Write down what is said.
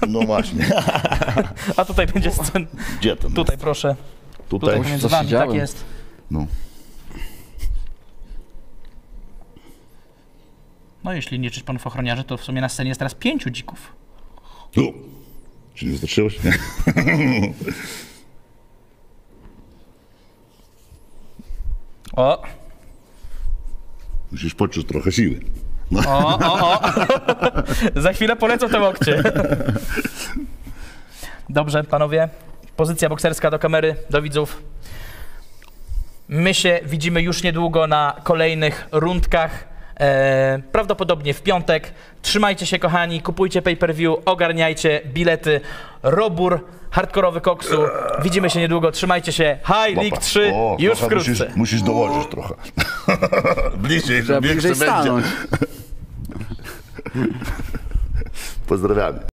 No właśnie. A tutaj będzie scen. Gdzie to? Tutaj proszę. Tutaj? Między wami, tak jest. No. No jeśli nie liczyć panów ochroniarzy, to w sumie na scenie jest teraz 5 dzików. Czy nie wystarczyło się? O! Musisz poczuć trochę siły. No. O! Za chwilę polecą te łokcie. Dobrze, panowie. Pozycja bokserska do kamery, do widzów. My się widzimy już niedługo na kolejnych rundkach. Prawdopodobnie w piątek. Trzymajcie się, kochani, kupujcie pay-per-view, ogarniajcie bilety. Robur, hardkorowy koksu. Widzimy się niedługo, trzymajcie się. High League 3 już wkrótce. Musisz dołożyć trochę. Bliżej, że większe będzie. Pozdrawiamy.